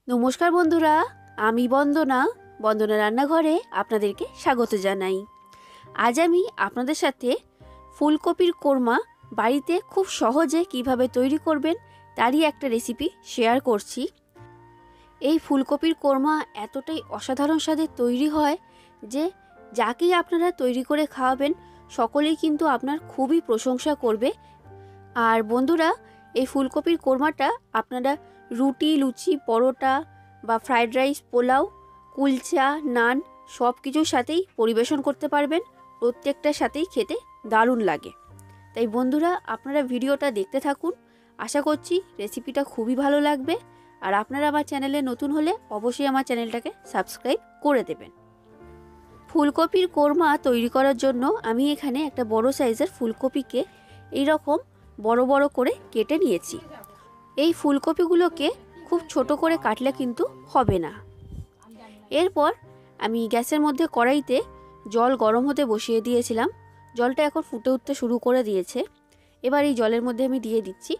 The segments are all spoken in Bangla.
নমস্কার বন্ধুরা, আমি বন্দনা রান্নাঘরে আপনাদেরকে স্বাগত জানাই। আজ আমি আপনাদের সাথে ফুলকপির কোরমা বাড়িতে খুব সহজে কিভাবে তৈরি করবেন তারই একটা রেসিপি শেয়ার করছি। এই ফুলকপির কোরমা এতটাই অসাধারণ স্বাদে তৈরি হয় যে যাকেই আপনারা তৈরি করে খাওয়াবেন সকলেই কিন্তু আপনার খুবই প্রশংসা করবে। আর বন্ধুরা, এই ফুলকপির কোরমাটা আপনারা রুটি, লুচি, পরোটা বা ফ্রাইড রাইস, পোলাও, কুলচা, নান সব কিছুর সাথেই পরিবেশন করতে পারবেন। প্রত্যেকটার সাথেই খেতে দারুণ লাগে। তাই বন্ধুরা, আপনারা ভিডিওটা দেখতে থাকুন। আশা করছি রেসিপিটা খুবই ভালো লাগবে। আর আপনারা আমার চ্যানেলে নতুন হলে অবশ্যই আমার চ্যানেলটাকে সাবস্ক্রাইব করে দেবেন। ফুলকপির কোরমা তৈরি করার জন্য আমি এখানে একটা বড় সাইজের ফুলকপিকে এইরকম বড় বড় করে কেটে নিয়েছি। এই ফুলকপিগুলোকে খুব ছোট করে কাটলে কিন্তু হবে না। এরপর আমি গ্যাসের মধ্যে কড়াইতে জল গরম হতে বসিয়ে দিয়েছিলাম। জলটা এখন ফুটে উঠতে শুরু করে দিয়েছে। এবার এই জলের মধ্যে আমি দিয়ে দিচ্ছি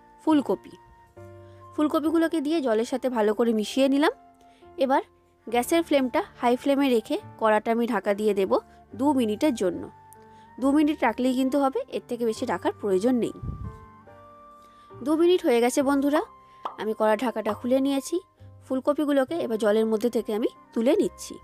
ফুলকপিগুলোকে দিয়ে জলের সাথে ভালো করে মিশিয়ে নিলাম। এবার গ্যাসের ফ্লেমটা হাই ফ্লেমে রেখে কড়াটা আমি ঢাকা দিয়ে দেব 2 মিনিটের জন্য। 2 মিনিট রাখলেই কিন্তু হবে, এর থেকে বেশি রাখার প্রয়োজন নেই। 2 মিনিট হয়ে গেছে বন্ধুরা, আমি কড়া ঢাকাটা খুলে নিয়েছি। ফুলকপিগুলোকে এবার জলের মধ্যে থেকে আমি তুলে নিচ্ছি।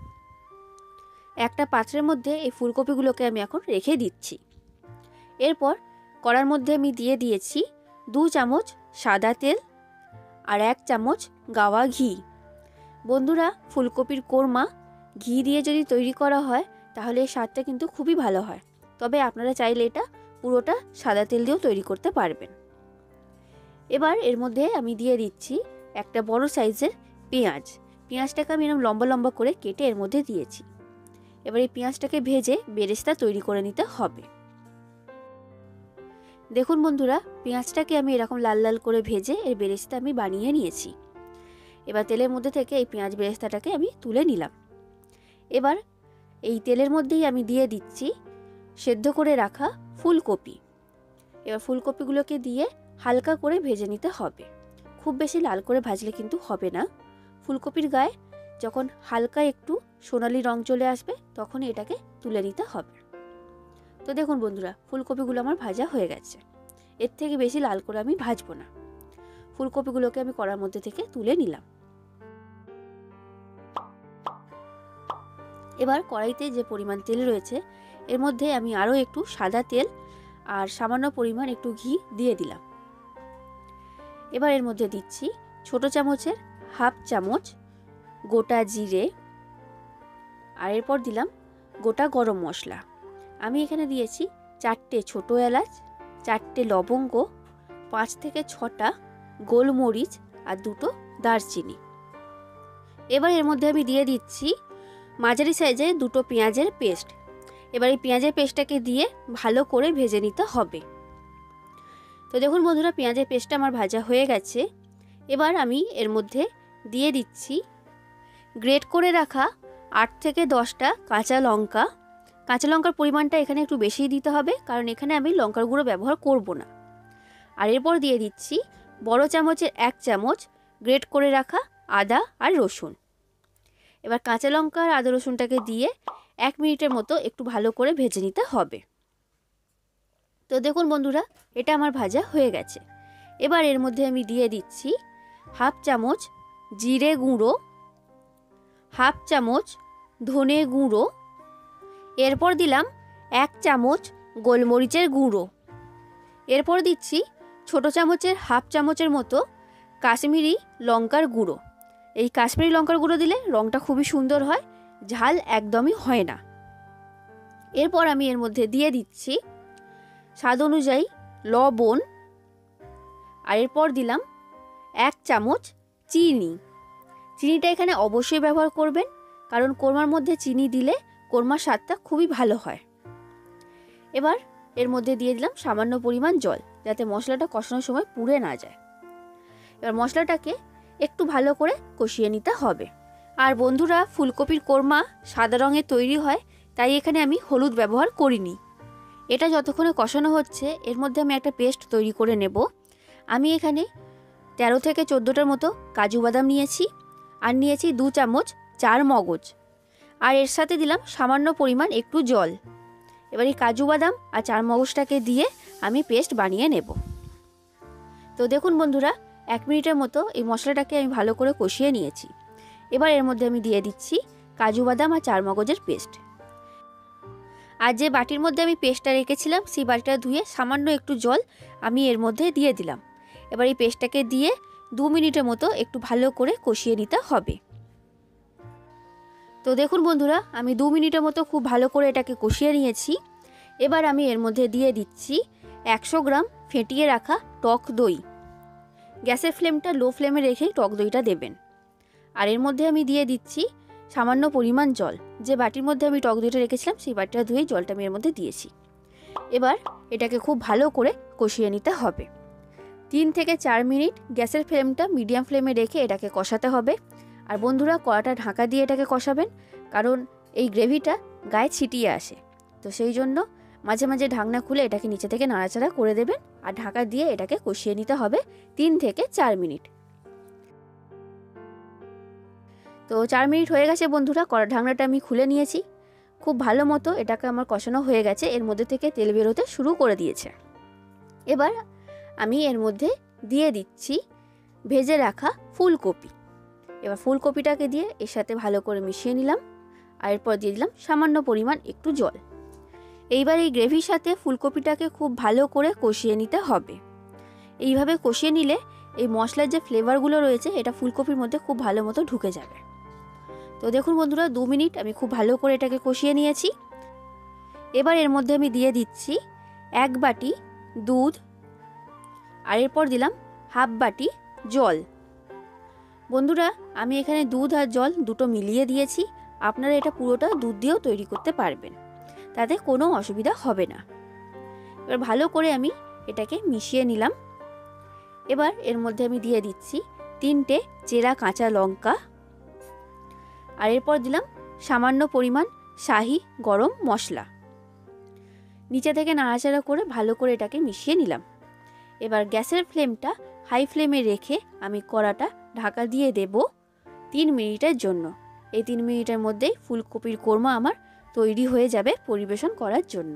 একটা পাত্রের মধ্যে এই ফুলকপিগুলোকে আমি এখন রেখে দিচ্ছি। এরপর কড়ার মধ্যে আমি দিয়ে দিয়েছি 2 চামচ সাদা তেল আর 1 চামচ গাওয়া ঘি। বন্ধুরা, ফুলকপির কোরমা ঘি দিয়ে যদি তৈরি করা হয় তাহলে এর স্বাদটা কিন্তু খুবই ভালো হয়। তবে আপনারা চাইলে এটা পুরোটা সাদা তেল দিয়েও তৈরি করতে পারবেন। এবার এর মধ্যে আমি দিয়ে দিচ্ছি একটা বড় সাইজের পেঁয়াজটাকে আমি এরকম লম্বা লম্বা করে কেটে এর মধ্যে দিয়েছি। এবার এই পেঁয়াজটাকে ভেজে বেরেস্তা তৈরি করে নিতে হবে। দেখুন বন্ধুরা, পেঁয়াজটাকে আমি এরকম লাল লাল করে ভেজে এর বেরেস্তা আমি বানিয়ে নিয়েছি। এবার তেলের মধ্যে থেকে এই পেঁয়াজ বেরেস্তাটাকে আমি তুলে নিলাম। এবার এই তেলের মধ্যেই আমি দিয়ে দিচ্ছি সেদ্ধ করে রাখা ফুলকপি। এবার ফুলকপিগুলোকে দিয়ে হালকা করে ভেজে নিতে হবে। খুব বেশি লাল করে ভাজলে কিন্তু হবে না। ফুলকপির গায়ে যখন হালকা একটু সোনালি রং চলে আসবে তখনই এটাকে তুলে নিতে হবে। তো দেখুন বন্ধুরা, ফুলকপিগুলো আমার ভাজা হয়ে গেছে। এর থেকে বেশি লাল করে আমি ভাজবো না। ফুলকপিগুলোকে আমি কড়ার মধ্যে থেকে তুলে নিলাম। এবার কড়াইতে যে পরিমাণ তেল রয়েছে এর মধ্যে আমি আরও একটু সাদা তেল আর সামান্য পরিমাণ একটু ঘি দিয়ে দিলাম। এবার এর মধ্যে দিচ্ছি ছোট চামচের 1/2 চামচ গোটা জিরে আর এরপর দিলাম গোটা গরম মশলা। আমি এখানে দিয়েছি 4টে ছোট এলাচ, 4টে লবঙ্গ, 5 থেকে 6টা গোলমরিচ আর 2টো দারচিনি। এবার এর মধ্যে আমি দিয়ে দিচ্ছি মাঝারি সাইজের 2টো পেঁয়াজের পেস্ট। এবার এই পেঁয়াজের পেস্টটাকে দিয়ে ভালো করে ভেজে নিতে হবে। তো দেখুন বন্ধুরা, পেঁয়াজের পেস্টটা আমার ভাজা হয়ে গেছে। এবার আমি এর মধ্যে দিয়ে দিচ্ছি গ্রেট করে রাখা 8 থেকে 10টা কাঁচা লঙ্কা। কাঁচা লঙ্কার পরিমাণটা এখানে একটু বেশি দিতে হবে, কারণ এখানে আমি লঙ্কার গুঁড়ো ব্যবহার করব না। আর এরপর দিয়ে দিচ্ছি বড় চামচের 1 চামচ গ্রেট করে রাখা আদা আর রসুন। এবার কাঁচা লঙ্কা আর আদা রসুনটাকে দিয়ে 1 মিনিটের মতো একটু ভালো করে ভেজে নিতে হবে। তো দেখুন বন্ধুরা, এটা আমার ভাজা হয়ে গেছে। এবার এর মধ্যে আমি দিয়ে দিচ্ছি 1/2 চামচ জিরে গুঁড়ো, 1/2 চামচ ধনে গুঁড়ো, এরপর দিলাম 1 চামচ গোলমরিচের গুঁড়ো। এরপর দিচ্ছি ছোট চামচের 1/2 চামচের মতো কাশ্মীরি লঙ্কার গুঁড়ো। এই কাশ্মীরি লঙ্কার গুঁড়ো দিলে রঙটা খুবই সুন্দর হয়, ঝাল একদমই হয় না। এরপর আমি এর মধ্যে দিয়ে দিচ্ছি স্বাদ অনুযায়ী লবণ আর এরপর দিলাম 1 চামচ চিনি। চিনিটা এখানে অবশ্যই ব্যবহার করবেন, কারণ কোরমার মধ্যে চিনি দিলে কোরমার স্বাদটা খুবই ভালো হয়। এবার এর মধ্যে দিয়ে দিলাম সামান্য পরিমাণ জল, যাতে মশলাটা কষানোর সময় পুড়ে না যায়। এবার মশলাটাকে একটু ভালো করে কষিয়ে নিতে হবে। আর বন্ধুরা, ফুলকপির কোরমা সাদা রঙে তৈরি হয়, তাই এখানে আমি হলুদ ব্যবহার করিনি। এটা যতক্ষণে কষানো হচ্ছে এর মধ্যে আমি একটা পেস্ট তৈরি করে নেব। আমি এখানে 13 থেকে 14টার মতো কাজু বাদাম নিয়েছি আর নিয়েছি 2 চামচ চার মগজ, আর এর সাথে দিলাম সামান্য পরিমাণ একটু জল। এবার এই কাজু বাদাম আর চার মগজটাকে দিয়ে আমি পেস্ট বানিয়ে নেব। তো দেখুন বন্ধুরা, 1 মিনিটের মতো এই মশলাটাকে আমি ভালো করে কষিয়ে নিয়েছি। এবার এর মধ্যে আমি দিয়ে দিচ্ছি কাজু বাদাম আর চার মগজের পেস্ট। আর যে বাটির মধ্যে আমি পেস্টটা রেখেছিলাম সেই বাটিটা ধুয়ে সামান্য একটু জল আমি এর মধ্যে দিয়ে দিলাম। এবার এই পেস্টটাকে দিয়ে 2 মিনিটের মতো একটু ভালো করে কষিয়ে নিতে হবে। তো দেখুন বন্ধুরা, আমি 2 মিনিটের মতো খুব ভালো করে এটাকে কষিয়ে নিয়েছি। এবার আমি এর মধ্যে দিয়ে দিচ্ছি 100 গ্রাম ফেটিয়ে রাখা টক দই। গ্যাসের ফ্লেমটা লো ফ্লেমে রেখেই টক দইটা দেবেন। আর এর মধ্যে আমি দিয়ে দিচ্ছি সামান্য পরিমাণ জল। যে বাটির মধ্যে আমি টক দইটা রেখেছিলাম সেই বাটিটা ধুয়ে জলটা আমি এর মধ্যে দিয়েছি। এবার এটাকে খুব ভালো করে কষিয়ে নিতে হবে। 3 থেকে 4 মিনিট গ্যাসের ফ্লেমটা মিডিয়াম ফ্লেমে রেখে এটাকে কষাতে হবে। আর বন্ধুরা, কড়াটা ঢাকা দিয়ে এটাকে কষাবেন, কারণ এই গ্রেভিটা গায়ে ছিটিয়ে আসে। তো সেই জন্য মাঝে মাঝে ঢাকনা খুলে এটাকে নিচে থেকে নাড়াচাড়া করে দেবেন আর ঢাকা দিয়ে এটাকে কষিয়ে নিতে হবে 3 থেকে 4 মিনিট। তো 4 মিনিট হয়ে গেছে বন্ধুরা, কড়া ঢাকনাটা আমি খুলে নিয়েছি। খুব ভালো মতো এটাকে আমার কষানো হয়ে গেছে, এর মধ্যে থেকে তেল বেরোতে শুরু করে দিয়েছে। এবার আমি এর মধ্যে দিয়ে দিচ্ছি ভেজে রাখা ফুলকপি। এবার ফুলকপিটাকে দিয়ে এর সাথে ভালো করে মিশিয়ে নিলাম, আর এরপর দিয়ে দিলাম সামান্য পরিমাণ একটু জল। এইবার এই গ্রেভির সাথে ফুলকপিটাকে খুব ভালো করে কষিয়ে নিতে হবে। এইভাবে কষিয়ে নিলে এই মশলার যে ফ্লেভারগুলো রয়েছে এটা ফুলকপির মধ্যে খুব ভালো মতো ঢুকে যাবে। তো দেখুন বন্ধুরা, 2 মিনিট আমি খুব ভালো করে এটাকে কষিয়ে নিয়েছি। এবার এর মধ্যে আমি দিয়ে দিচ্ছি 1 বাটি দুধ, আর এরপর দিলাম হাফ বাটি জল। বন্ধুরা, আমি এখানে দুধ আর জল দুটো মিলিয়ে দিয়েছি। আপনারা এটা পুরোটা দুধ দিয়েও তৈরি করতে পারবেন, তাতে কোনো অসুবিধা হবে না। এবার ভালো করে আমি এটাকে মিশিয়ে নিলাম। এবার এর মধ্যে আমি দিয়ে দিচ্ছি 3টে চেরা কাঁচা লঙ্কা, আর এরপর দিলাম সামান্য পরিমাণ শাহি গরম মশলা। নিচে থেকে নাড়াচাড়া করে ভালো করে এটাকে মিশিয়ে নিলাম। এবার গ্যাসের ফ্লেমটা হাই ফ্লেমে রেখে আমি কড়াটা ঢাকা দিয়ে দেব 3 মিনিটের জন্য। এই 3 মিনিটের মধ্যেই ফুলকপির কোরমা আমার তৈরি হয়ে যাবে পরিবেশন করার জন্য।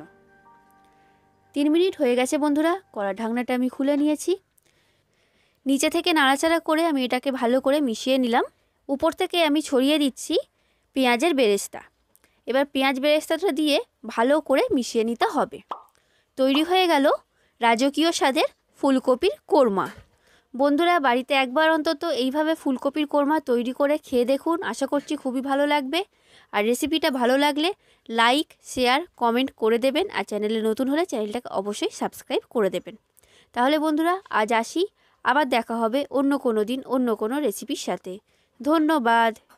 3 মিনিট হয়ে গেছে বন্ধুরা, কড়ার ঢাকনাটা আমি খুলে নিয়েছি। নিচে থেকে নাড়াচাড়া করে আমি এটাকে ভালো করে মিশিয়ে নিলাম। উপর থেকে আমি ছড়িয়ে দিচ্ছি পেঁয়াজের বেরেস্তা। এবার পেঁয়াজ বেরেস্তাটা দিয়ে ভালো করে মিশিয়ে নিতে হবে। তৈরি হয়ে গেল রাজকীয় স্বাদের ফুলকপির কোরমা। বন্ধুরা, বাড়িতে একবার অন্তত এইভাবে ফুলকপির কোরমা তৈরি করে খেয়ে দেখুন, আশা করছি খুবই ভালো লাগবে। আর রেসিপিটা ভালো লাগলে লাইক, শেয়ার, কমেন্ট করে দেবেন। আর চ্যানেলে নতুন হলে চ্যানেলটাকে অবশ্যই সাবস্ক্রাইব করে দেবেন। তাহলে বন্ধুরা, আজ আসি, আবার দেখা হবে অন্য কোনো দিন অন্য কোনো রেসিপির সাথে। ধন্যবাদ।